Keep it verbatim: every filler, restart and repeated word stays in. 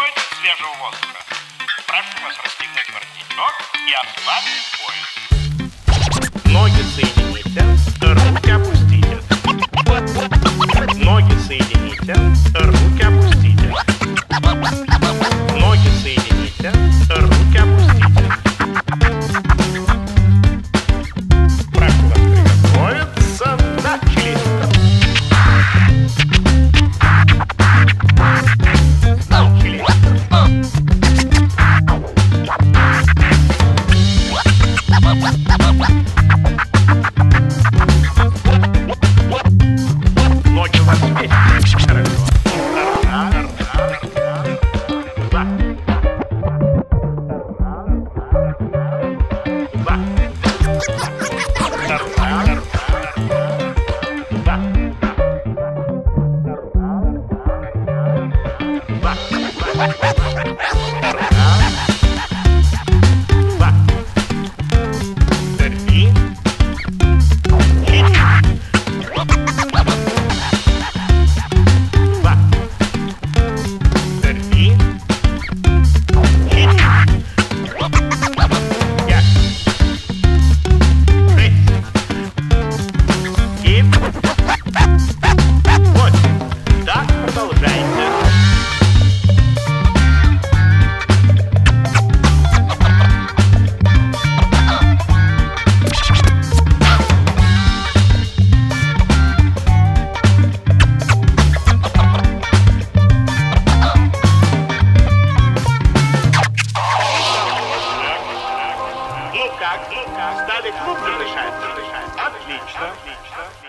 потребуете свежего воздуха? Прошу вас расстегнуть воротничок и ослабить пояс. Ноги соедините, руки опустите. Ноги соедините, руки опустите. Ноги соедините, руки опустите. Прошу вас приготовиться. Начали. Ноги у вас есть. Хорошо. Два. Два. Ну как, ну как, стали крупно дышать, дышать. Отлично, отлично.